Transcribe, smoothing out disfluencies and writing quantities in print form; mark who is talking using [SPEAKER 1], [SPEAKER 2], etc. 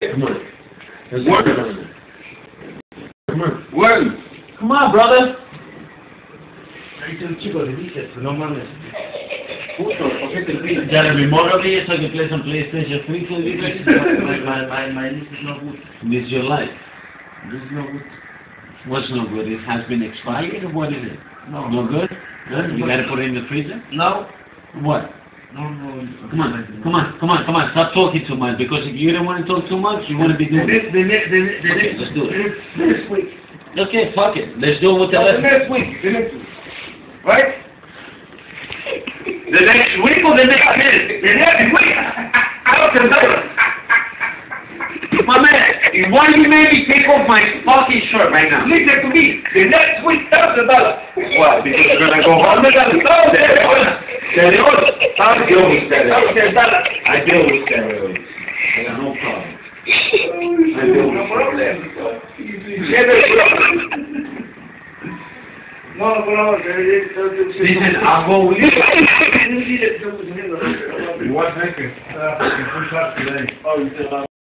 [SPEAKER 1] Come on. Come on.
[SPEAKER 2] When?
[SPEAKER 1] Come on, brother.
[SPEAKER 3] Ahí un chico de dices, no mames.
[SPEAKER 2] Puto, ¿por qué te ríes?
[SPEAKER 3] Ya me remember this, so I can play some PlayStation 3 for you guys. My list is not good.
[SPEAKER 1] This is your life.
[SPEAKER 3] This is not good.
[SPEAKER 1] What's no good? It has been expired, or what is it?
[SPEAKER 3] No.
[SPEAKER 1] No good? Good? You gotta put it in the freezer?
[SPEAKER 3] No.
[SPEAKER 1] What?
[SPEAKER 3] No.
[SPEAKER 1] Come on. Stop talking too much, because if you don't want to talk too much, you want to be doing it.
[SPEAKER 3] The next
[SPEAKER 1] Let's do it.
[SPEAKER 3] next week.
[SPEAKER 1] Okay, fuck it. Let's do it with the
[SPEAKER 2] The
[SPEAKER 1] left.
[SPEAKER 2] next week. Right? The next week or the next minute? The next week. $1,000. My man, why you made me take off my fucking shirt right now? Listen to me. The next week, $1,000. What? Because you're gonna go home? I deal with steroids. I deal with steroids. I got no problem. I deal with problem.
[SPEAKER 3] No, bro,
[SPEAKER 2] Listen, I'll go with you.
[SPEAKER 3] What next? Push up today.